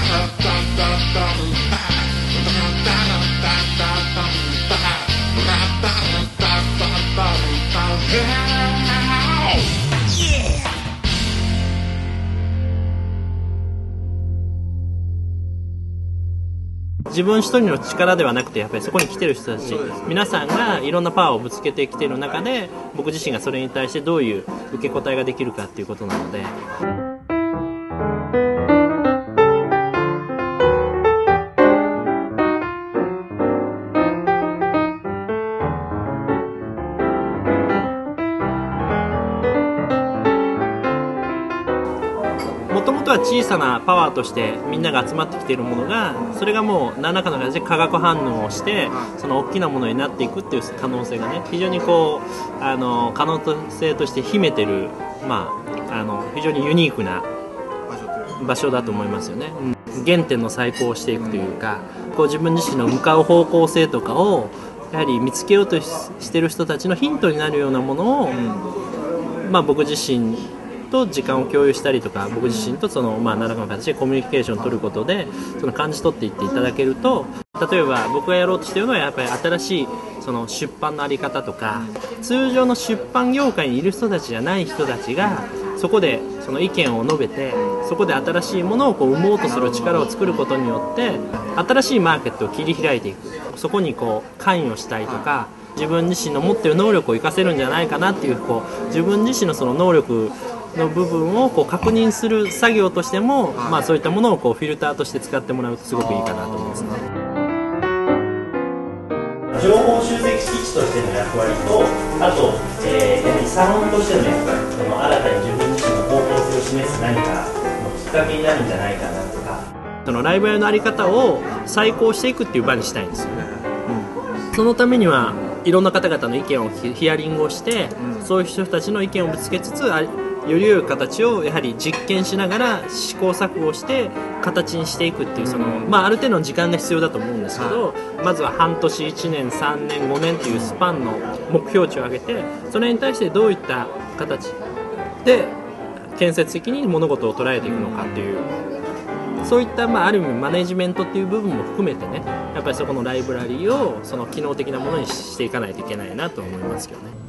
自分一人の力ではなくて、やっぱりそこに来てる人たち、皆さんがいろんなパワーをぶつけてきている中で、僕自身がそれに対してどういう受け答えができるかっていうことなので。もともとは小さなパワーとしてみんなが集まってきているものが、それがもう何らかの形で化学反応をしてその大きなものになっていくっていう可能性がね、非常にこう可能性として秘めてる、非常にユニークな場所だと思いますよね。原点の再興をしていくというか、こう自分自身の向かう方向性とかをやはり見つけようとしている人たちのヒントになるようなものを、僕自身と時間を共有したりとか、僕自身と何らかの形でコミュニケーションを取ることでその感じ取っていっていただけると、例えば僕がやろうとしているのはやっぱり新しいその出版の在り方とか、通常の出版業界にいる人たちじゃない人たちがそこでその意見を述べて、そこで新しいものをこう生もうとする力を作ることによって新しいマーケットを切り開いていく、そこにこう関与したいとか、自分自身の持っている能力を生かせるんじゃないかなっていう、自分自身のその能力の部分を確認する作業としても、そういったものをフィルターとして使ってもらうとすごくいいかなと思いますね。情報集積基地としての役割と、あと、サロンとしての役割、新たに自分自身の方向性を示す何かのきっかけになるんじゃないかなとか、そのライブやの在り方を再考していくっていう場にしたいんですよね。そのためにはいろんな方々の意見をヒアリングをして、そういう人たちの意見をぶつけつつ、より良い形をやはり実験しながら試行錯誤して形にしていくっていう、ある程度の時間が必要だと思うんですけど、まずは半年、1年、3年、5年っていうスパンの目標値を上げて、それに対してどういった形で建設的に物事を捉えていくのかっていう、そういったある意味マネジメントっていう部分も含めてね、やっぱりそこのライブラリーをその機能的なものにしていかないといけないなと思いますけどね。